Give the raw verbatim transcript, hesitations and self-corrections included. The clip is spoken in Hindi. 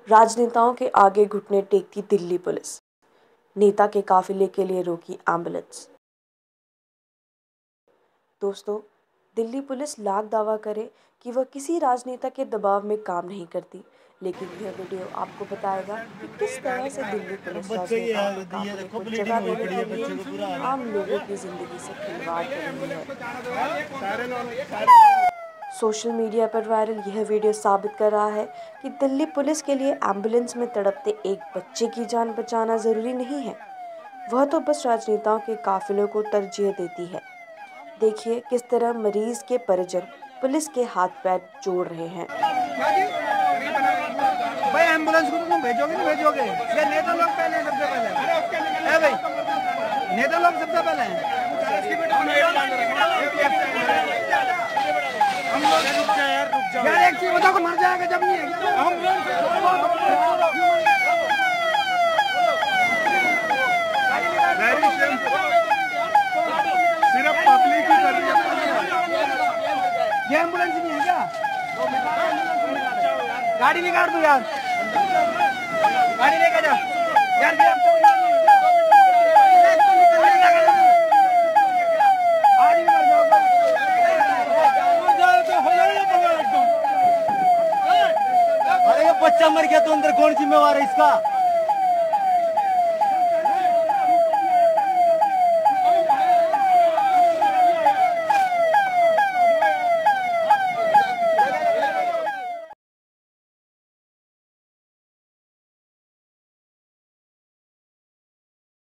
राजनेताओं के आगे घुटने टेकती दिल्ली पुलिस, नेता के काफिले के लिए रोकी एम्बुलेंस। दोस्तों, दिल्ली पुलिस लाख दावा करे कि वह किसी राजनेता के दबाव में काम नहीं करती, लेकिन यह वीडियो आपको बताएगा कि किस तरह से दिल्ली पुलिस राजनेताओं के काफिले को जगह देने के लिए आम लोगों की जिंदगी से खिलवाड़ कर रही है। सोशल मीडिया पर वायरल यह वीडियो साबित कर रहा है कि दिल्ली पुलिस के लिए एम्बुलेंस में तड़पते एक बच्चे की जान बचाना जरूरी नहीं है, वह तो बस राजनेताओं के काफिलों को तरजीह देती है। देखिए किस तरह मरीज के परिजन पुलिस के हाथ पैर जोड़ रहे हैं। भाई एम्बुलेंस को तो तुम भेजोगे नहीं भेजोगे? ये नेता लोग पहले सबसे पहले है भाई, नेता लोग सबसे पहले हैं। यार एक चीज बताओ, मर जाएगा जब नहीं है हम सिर्फ पब्लिक ही कर रही है। ये एम्बुलेंस नहीं है क्या? गाड़ी निकाल दो यार, गाड़ी लेके जा यार। अरे ये बच्चा मर गया तो अंदर कौन जिम्मेवार है इसका?